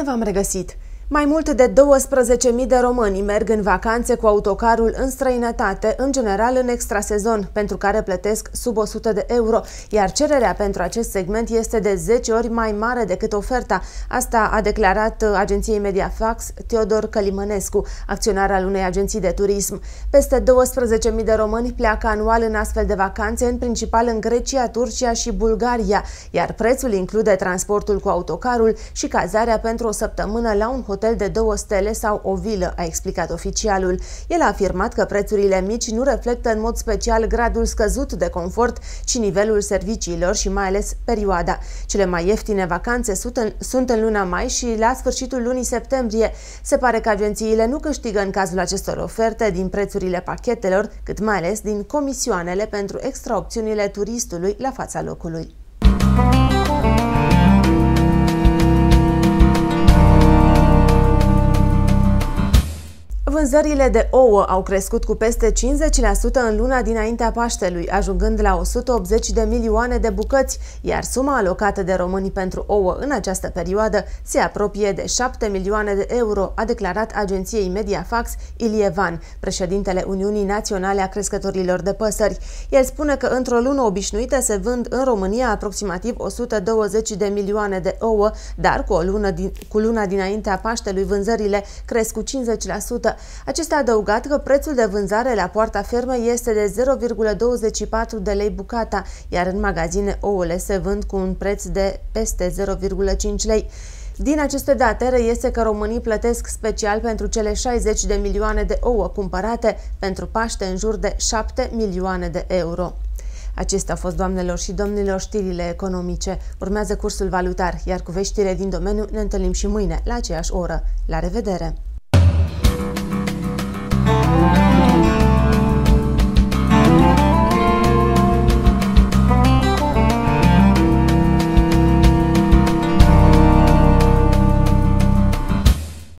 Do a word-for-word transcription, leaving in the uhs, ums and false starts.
Bine v-am regăsit! Mai mult de douăsprezece mii de români merg în vacanțe cu autocarul în străinătate, în general în extrasezon, pentru care plătesc sub o sută de euro, iar cererea pentru acest segment este de zece ori mai mare decât oferta. Asta a declarat agenției Mediafax Teodor Călimănescu, acționar al unei agenții de turism. Peste douăsprezece mii de români pleacă anual în astfel de vacanțe, în principal în Grecia, Turcia și Bulgaria, iar prețul include transportul cu autocarul și cazarea pentru o săptămână la un hotel de două stele sau o vilă, a explicat oficialul. El a afirmat că prețurile mici nu reflectă în mod special gradul scăzut de confort, ci nivelul serviciilor și mai ales perioada. Cele mai ieftine vacanțe sunt în, sunt în luna mai și la sfârșitul lunii septembrie. Se pare că agențiile nu câștigă în cazul acestor oferte din prețurile pachetelor, cât mai ales din comisioanele pentru extraopțiunile turistului la fața locului. Vânzările de ouă au crescut cu peste cincizeci la sută în luna dinaintea Paștelui, ajungând la o sută optzeci de milioane de bucăți, iar suma alocată de români pentru ouă în această perioadă se apropie de șapte milioane de euro, a declarat agenției Mediafax Ilie Van, președintele Uniunii Naționale a Crescătorilor de Păsări. El spune că într-o lună obișnuită se vând în România aproximativ o sută douăzeci de milioane de ouă, dar cu, o lună din, cu luna dinaintea Paștelui vânzările cresc cu cincizeci la sută. Acesta a adăugat că prețul de vânzare la poarta fermei este de zero virgulă douăzeci și patru de lei bucata, iar în magazine ouăle se vând cu un preț de peste zero virgulă cinci lei. Din aceste date reiese că românii plătesc special pentru cele șaizeci de milioane de ouă cumpărate pentru Paște în jur de șapte milioane de euro. Acestea au fost, doamnelor și domnilor, știrile economice. Urmează cursul valutar, iar cu veștile din domeniu ne întâlnim și mâine, la aceeași oră. La revedere!